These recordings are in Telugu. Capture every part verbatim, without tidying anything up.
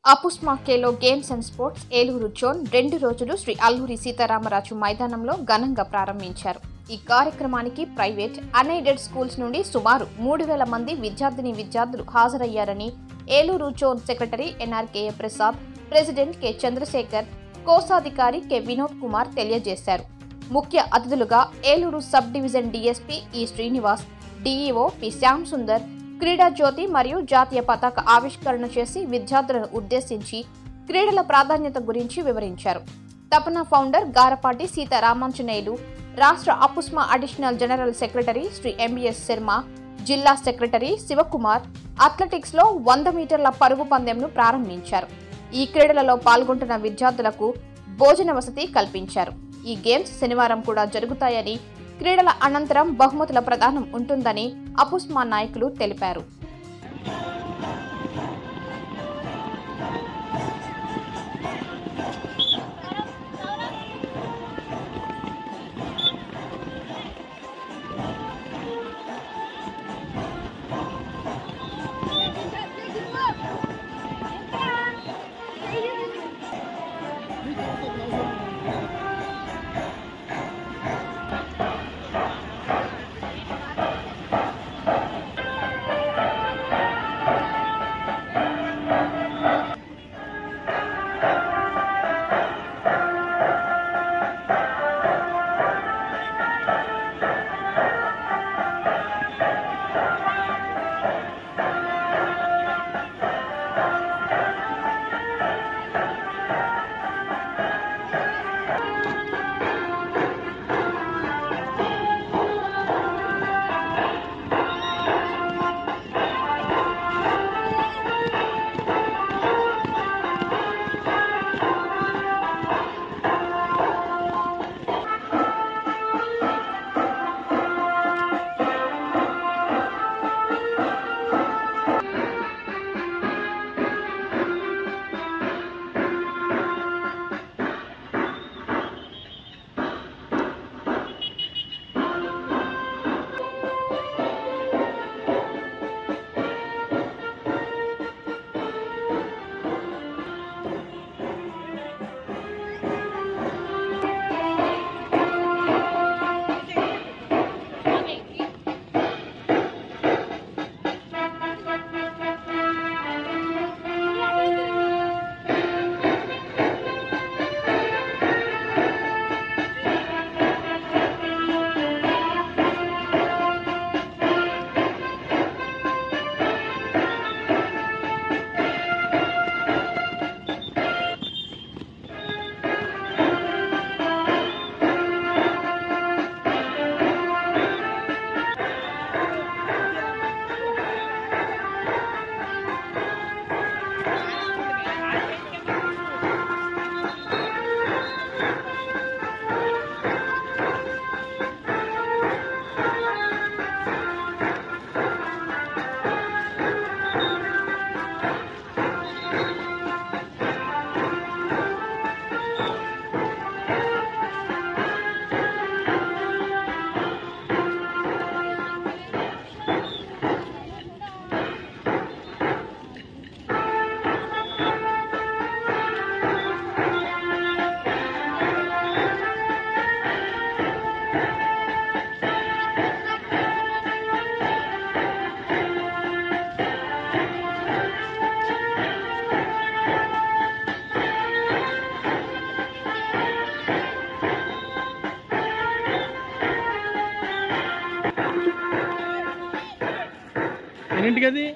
అపుస్మా Khelo games and sports Eluru zone రెండు రోజులు శ్రీ అల్లూరి సీతారామరాజు మైదానంలో ఘనంగా ప్రారంభించారు. ఈ కార్యక్రమానికి ప్రైవేట్, అన్ఎయిడెడ్ స్కూల్స్ నుండి సుమారు మూడు వేల మంది విద్యార్థిని విద్యార్థులు హాజరయ్యారని Eluru zone secretary NRKA Prasad, president K Chandrasekhar, కోశాధికారి కె వినోద్ కుమార్ తెలియజేశారు. ముఖ్య అతిథులుగా Eluru sub division DSP E Srinivas, DEO P Shyam Sundar, క్రీడా జ్యోతి మరియు జాతీయ పతాక ఆవిష్కరణ చేసి విద్యార్థులను ఉద్దేశించి క్రీడల ప్రాధాన్యత గురించి వివరించారు. తపన ఫౌండర్ గారపాటి సీతారామాంజనేయులు, రాష్ట్ర APUSMA additional general secretary Shri MBS Sharma, జిల్లా సెక్రటరీ శివకుమార్ అథ్లెటిక్స్ లో వంద మీటర్ల పరుగు పందెంను ప్రారంభించారు. ఈ క్రీడలలో పాల్గొంటున్న విద్యార్థులకు భోజన వసతి కల్పించారు. ఈ గేమ్స్ శనివారం కూడా జరుగుతాయని, క్రీడల అనంతరం బహుమతుల ప్రదానం ఉంటుందని అపుస్మా నాయకులు తెలిపారు. ఎన్నింటికి అది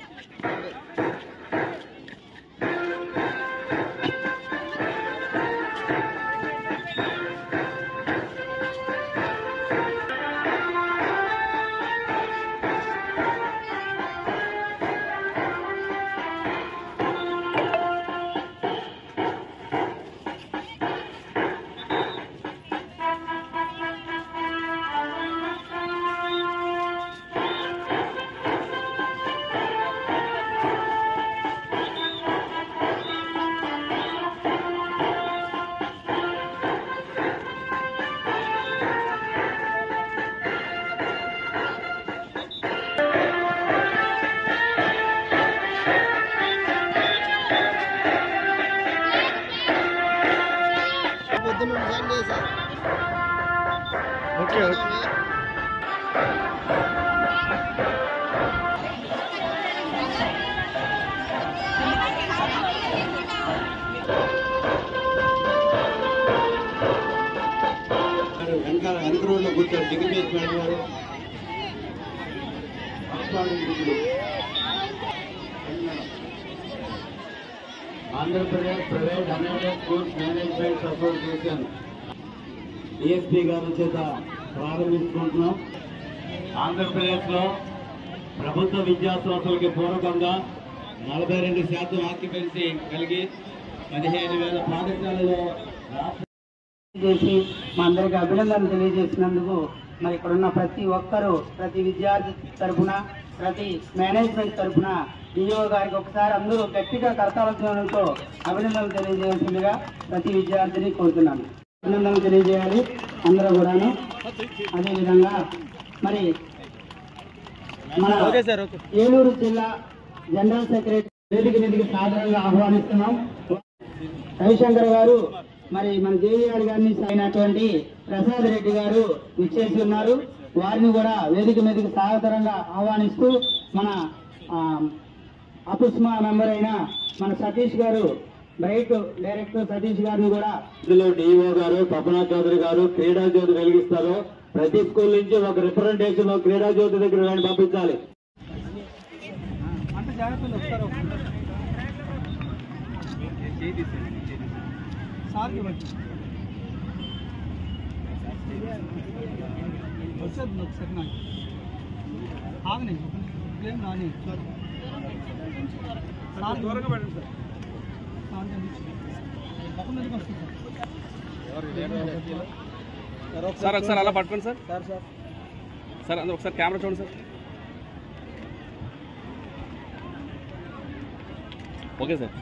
ఓకే ఓకే వెనకాల వెనక రోడ్లో కూర్చొని డిగ్రీ మేడం గారు Andhra Pradesh private unaided schools management association DSP గారి చేత ప్రారంభించుకుంటున్నాం. ఆంధ్రప్రదేశ్లో ప్రభుత్వ విద్యా సంస్థలకి పూర్వకంగా నలభై రెండు శాతం ఆక్యుపెన్సీ కలిగి పదిహేను వేల పాఠశాలలో చేసి మా అందరికి అభినందనలు తెలియజేసినందుకు మరి ఇక్కడ ఉన్న ప్రతి ఒక్కరూ ప్రతి విద్యార్థి తరఫున ప్రతి మేనేజ్మెంట్ తరఫున డిఓ గారికి ఒకసారి అందరూ గట్టిగా కరతాళంతో అభినందనలు తెలియజేయాల్సిందిగా ప్రతి విద్యార్థిని కోరుతున్నాను. అభినందనలు తెలియజేయాలి అందరూ కూడాను. అదేవిధంగా మరి మన ఏలూరు జిల్లా జనరల్ సెక్రటరీ వేదిక మీదకి సాధారణంగా ఆహ్వానిస్తున్నాం. రవిశంకర్ గారు మరి మన జేవీఆర్ గారిని అయినటువంటి ప్రసాద్ రెడ్డి గారు విచ్చేసి ఉన్నారు. వారిని కూడా వేదిక మీదకి సాదరంగా ఆహ్వానిస్తూ మన అపుస్మా మెంబర్ అయిన మన సతీష్ గారు బ్రైట్ డైరెక్టర్ సతీష్ గారిని కూడా ఇందులో డిఓ గారు పపనా చౌదరి గారు క్రీడా జ్యోతి వెలిగిస్తారు. ప్రతి స్కూల్ నుంచి ఒక రిప్రజెంటేషన్ క్రీడా జ్యోతి దగ్గర వెళ్ళి పంపించాలి. సార్ ఒకసారి అలా పట్టుకోండి సార్ సార్ సార్ సార్ అందరూ ఒకసారి కెమెరా చూడండి sir. Okay sir.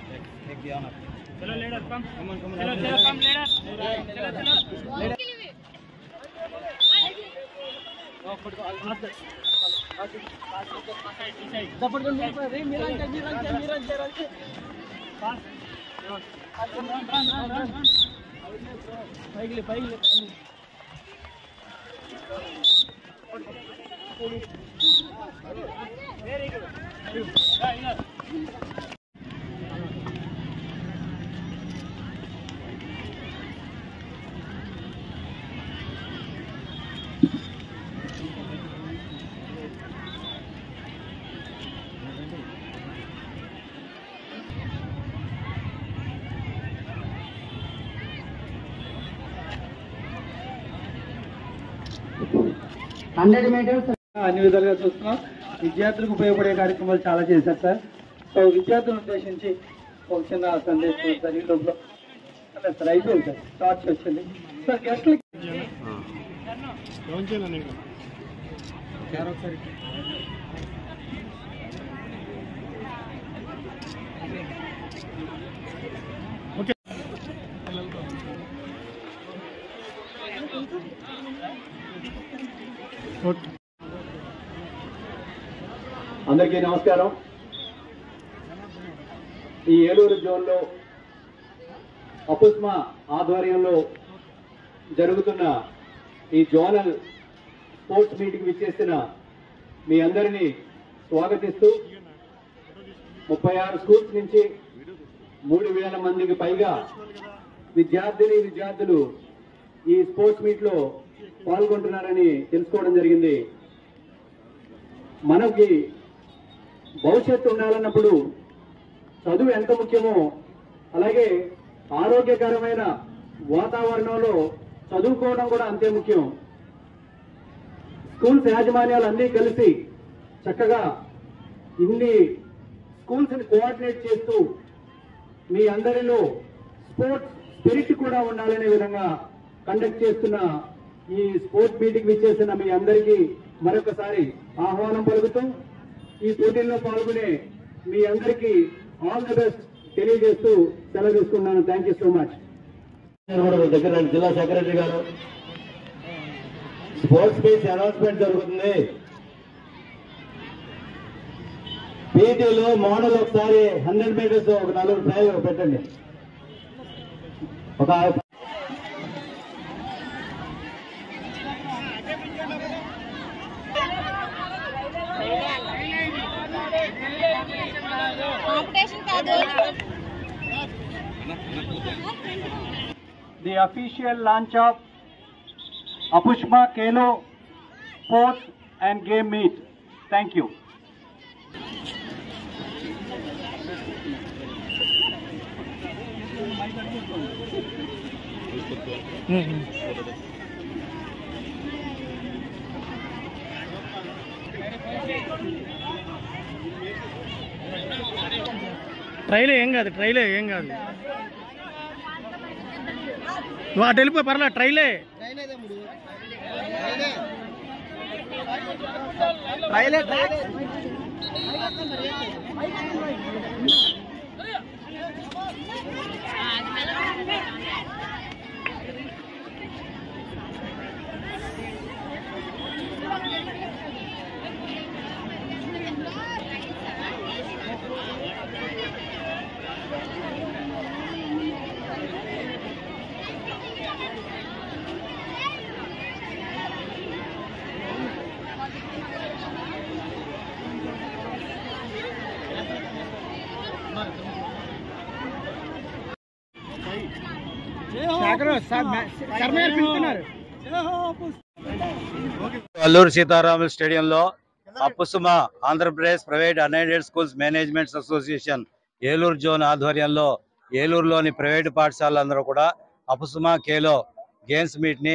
Hundred metres అన్ని విధాలుగా చూస్తున్నాం. విద్యార్థులకు ఉపయోగపడే కార్యక్రమాలు చాలా చేశారు సార్. సో విద్యార్థులను ఉద్దేశించి ఒక చిన్న సందేశం సార్. ఈ లోపల అలా సార్ అయిపోయింది సార్. టార్చ్ వచ్చింది సార్. గెస్ట్లకి అందరికీ నమస్కారం. ఈ ఏలూరు జోన్లో అపుస్మా ఆధ్వర్యంలో జరుగుతున్న ఈ జోనల్ స్పోర్ట్స్ మీటింగ్ విచ్చేసిన మీ అందరినీ స్వాగతిస్తూ ముప్పై ఆరు స్కూల్స్ నుంచి మూడు వేల మందికి పైగా విద్యార్థిని విద్యార్థులు ఈ స్పోర్ట్స్ మీట్లో పాల్గొంటున్నారని తెలుసుకోవడం జరిగింది. మనకి భవిష్యత్తు ఉండాలన్నప్పుడు చదువు ఎంత ముఖ్యమో అలాగే ఆరోగ్యకరమైన వాతావరణంలో చదువుకోవడం కూడా అంతే ముఖ్యం. స్కూల్స్ యాజమాన్యాలు అన్నీ కలిసి చక్కగా ఇన్ని స్కూల్స్ని కోఆర్డినేట్ చేస్తూ మీ అందరిలో స్పోర్ట్స్ స్పిరిట్ కూడా ఉండాలనే విధంగా కండక్ట్ చేస్తున్న ఈ స్పోర్ట్స్ మీటింగ్ విచ్చేసిన మీ అందరికీ మరొకసారి ఆహ్వానం పలుకుతూ ఈ పోటీల్లో పాల్గొనే మీ అందరికీ ఆల్ ది బెస్ట్ తెలియజేస్తూ సెలవు తీసుకున్నాను. Thank you so much. దగ్గర జిల్లా సెక్రటరీ గారు స్పోర్ట్స్ మీట్ అనౌన్స్మెంట్ జరుగుతుంది. పీటీలో మోడల్ ఒకసారి హండ్రెడ్ మీటర్స్ ఒక నలుగురు ప్రయోగం పెట్టండి. ఒక The official launch of Apushma Kelo Sports and Game Meet. Thank you. ట్రైలే ఏం కాదు ట్రైలే ఏం కాదు నువ్వు అటు వెళ్ళిపో పర్లా ట్రైలే ట్రైలే అల్లూరు సీతారాములు స్టేడియంలో APUSMA Andhra Pradesh private unaided schools managements association Eluru zone ఆధ్వర్యంలో ఏలూరులోని ప్రైవేటు పాఠశాలలందరూ కూడా అప్పుసుమ కేలో గేమ్స్ మీట్ని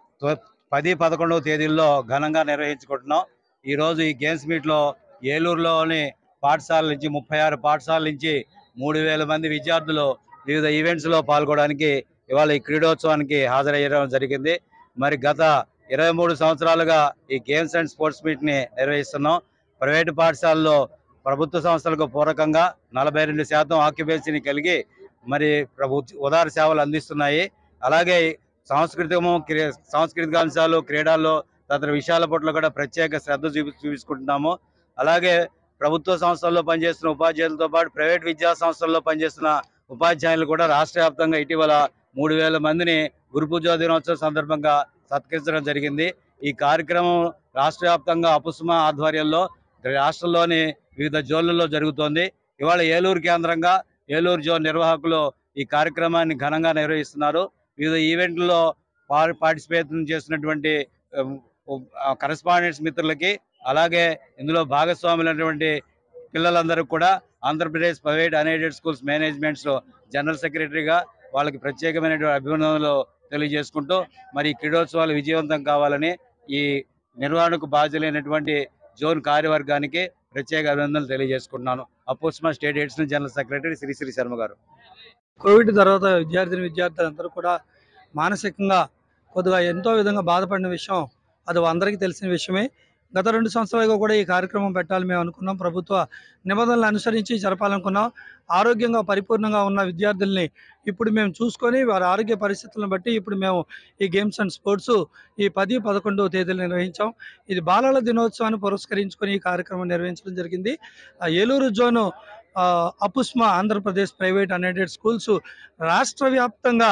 పది పదకొండవ తేదీల్లో ఘనంగా నిర్వహించుకుంటున్నాం. ఈరోజు ఈ గేమ్స్ మీట్లో ఏలూరులోని పాఠశాల నుంచి ముప్పై ఆరు పాఠశాలల నుంచి మూడు వేల మంది విద్యార్థులు వివిధ ఈవెంట్స్లో పాల్గొనడానికి ఇవాళ ఈ క్రీడోత్సవానికి హాజరయ్యడం జరిగింది. మరి గత ఇరవై మూడు సంవత్సరాలుగా ఈ గేమ్స్ అండ్ స్పోర్ట్స్ మీట్ని నిర్వహిస్తున్నాం. ప్రైవేటు పాఠశాలలో ప్రభుత్వ సంస్థలకు పూరకంగా నలభై రెండు శాతం ఆక్యుపెన్సీని కలిగి మరి ప్రభుత్వ ఉదార సేవలు అందిస్తున్నాయి. అలాగే సాంస్కృతికము క్రీ సాంస్కృతిక అంశాలు క్రీడల్లో తదితర విషయాల పట్ల కూడా ప్రత్యేక శ్రద్ధ చూపి చూపించుకుంటున్నాము. అలాగే ప్రభుత్వ సంస్థల్లో పనిచేస్తున్న ఉపాధ్యాయులతో పాటు ప్రైవేట్ విద్యా సంస్థల్లో పనిచేస్తున్న ఉపాధ్యాయులు కూడా రాష్ట్ర వ్యాప్తంగా ఇటీవల మూడు వేల మందిని గురు పూజా దినోత్సవం సందర్భంగా సత్కరించడం జరిగింది. ఈ కార్యక్రమం రాష్ట్ర వ్యాప్తంగా అపుస్మ ఆధ్వర్యంలో రాష్ట్రంలోని వివిధ జోన్లలో జరుగుతోంది. ఇవాళ ఏలూరు కేంద్రంగా ఏలూరు జోన్ నిర్వాహకులు ఈ కార్యక్రమాన్ని ఘనంగా నిర్వహిస్తున్నారు. వివిధ ఈవెంట్లలో పార్టిసిపేట్ చేసినటువంటి కరెస్పాండెంట్స్ మిత్రులకి అలాగే ఇందులో భాగస్వాములైనటువంటి పిల్లలందరూ కూడా Andhra Pradesh private unaided schools managements general సెక్రటరీగా వాళ్ళకి ప్రత్యేకమైనటువంటి అభినందనలు తెలియజేసుకుంటూ మరి క్రీడోత్సవాలు విజయవంతం కావాలని ఈ నిర్వహణకు బాధ్యులైనటువంటి జోన్ కార్యవర్గానికి ప్రత్యేక అభినందనలు తెలియజేసుకుంటున్నాను. APUSMA state heads general secretary Shri Shri Sharma గారు. కోవిడ్ తర్వాత విద్యార్థిని విద్యార్థులందరూ కూడా మానసికంగా కొద్దిగా ఎంతో విధంగా బాధపడిన విషయం అది అందరికీ తెలిసిన విషయమే. గత రెండు సంవత్సరాలుగా కూడా ఈ కార్యక్రమం పెట్టాలి మేము అనుకున్నాం. ప్రభుత్వ నిబంధనలు అనుసరించి జరపాలనుకున్నాం. ఆరోగ్యంగా పరిపూర్ణంగా ఉన్న విద్యార్థుల్ని ఇప్పుడు మేము చూసుకొని వారి ఆరోగ్య పరిస్థితులను బట్టి ఇప్పుడు మేము ఈ గేమ్స్ అండ్ స్పోర్ట్స్ ఈ పది పదకొండవ తేదీలు నిర్వహించాం. ఇది బాలల దినోత్సవాన్ని పురస్కరించుకొని ఈ కార్యక్రమం నిర్వహించడం జరిగింది. Eluru zone APUSMA Andhra Pradesh private unaided schools రాష్ట్ర వ్యాప్తంగా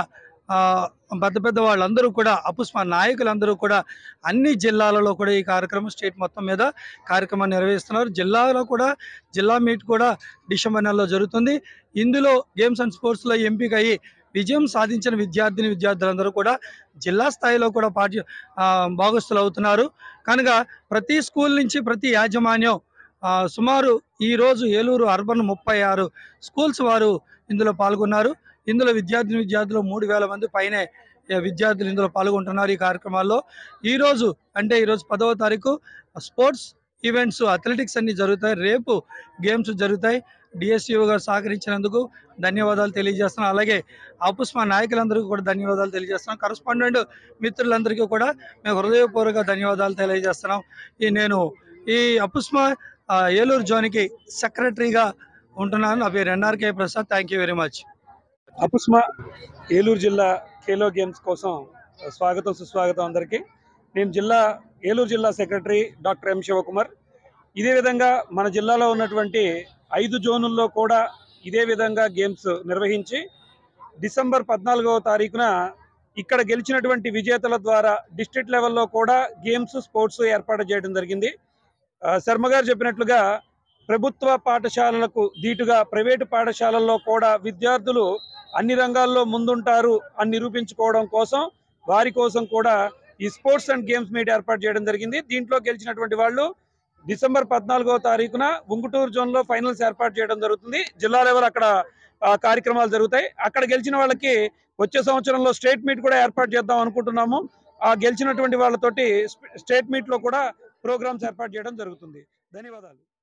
పెద్ద పెద్ద వాళ్ళందరూ కూడా అపుస్మా నాయకులందరూ కూడా అన్ని జిల్లాలలో కూడా ఈ కార్యక్రమం స్టేట్ మొత్తం మీద కార్యక్రమాన్ని నిర్వహిస్తున్నారు. జిల్లాలో కూడా జిల్లా మీట్ కూడా డిసెంబర్ నెలలో జరుగుతుంది. ఇందులో గేమ్స్ అండ్ స్పోర్ట్స్లో ఎంపిక అయ్యి విజయం సాధించిన విద్యార్థిని విద్యార్థులందరూ కూడా జిల్లా స్థాయిలో కూడా పాఠ్య భాగస్తులు అవుతున్నారు. కనుక ప్రతి స్కూల్ నుంచి ప్రతి యాజమాన్యం సుమారు ఈరోజు ఏలూరు అర్బన్ ముప్పై ఆరు స్కూల్స్ వారు ఇందులో పాల్గొన్నారు. ఇందులో విద్యార్థిని విద్యార్థులు మూడు వేల మంది పైనే విద్యార్థులు ఇందులో పాల్గొంటున్నారు. ఈ కార్యక్రమాల్లో ఈరోజు అంటే ఈరోజు పదవ తారీఖు స్పోర్ట్స్ ఈవెంట్స్ అథ్లెటిక్స్ అన్ని జరుగుతాయి. రేపు గేమ్స్ జరుగుతాయి. డిఎస్యూ గారు సహకరించినందుకు ధన్యవాదాలు తెలియజేస్తున్నాను. అలాగే అపుస్మా నాయకులందరికీ కూడా ధన్యవాదాలు తెలియజేస్తున్నాం. కరస్పాండెంట్ మిత్రులందరికీ కూడా మేము హృదయపూర్వక ధన్యవాదాలు తెలియజేస్తున్నాం. ఈ నేను ఈ అపుస్మా ఏలూరు జోన్కి సెక్రటరీగా ఉంటున్నాను. నా పేరు NRK Prasad. Thank you very much. APUSMA Eluru జిల్లా ఖేలో గేమ్స్ కోసం స్వాగతం సుస్వాగతం అందరికీ. నేను జిల్లా ఏలూరు జిల్లా సెక్రటరీ డాక్టర్ ఎం శివకుమార్. ఇదే విధంగా మన జిల్లాలో ఉన్నటువంటి ఐదు జోనుల్లో కూడా ఇదే విధంగా గేమ్స్ నిర్వహించి డిసెంబర్ పద్నాలుగవ తారీఖున ఇక్కడ గెలిచినటువంటి విజేతల ద్వారా డిస్ట్రిక్ట్ లెవెల్లో కూడా గేమ్స్ స్పోర్ట్స్ ఏర్పాటు చేయడం జరిగింది. శర్మ గారు చెప్పినట్లుగా ప్రభుత్వ పాఠశాలలకు ధీటుగా ప్రైవేటు పాఠశాలల్లో కూడా విద్యార్థులు అన్ని రంగాల్లో ముందుంటారు అని నిరూపించుకోవడం కోసం వారి కోసం కూడా ఈ స్పోర్ట్స్ అండ్ గేమ్స్ మీట్ ఏర్పాటు చేయడం జరిగింది. దీంట్లో గెలిచినటువంటి వాళ్ళు డిసెంబర్ పద్నాలుగో తారీఖున ఉంగుటూరు జోన్లో ఫైనల్స్ ఏర్పాటు చేయడం జరుగుతుంది. జిల్లా లెవెల్ అక్కడ కార్యక్రమాలు జరుగుతాయి. అక్కడ గెలిచిన వాళ్ళకి వచ్చే సంవత్సరంలో స్టేట్ మీట్ కూడా ఏర్పాటు చేద్దాం అనుకుంటున్నాము. ఆ గెలిచినటువంటి వాళ్ళతోటి స్టేట్ మీట్లో కూడా ప్రోగ్రామ్స్ ఏర్పాటు చేయడం జరుగుతుంది. ధన్యవాదాలు.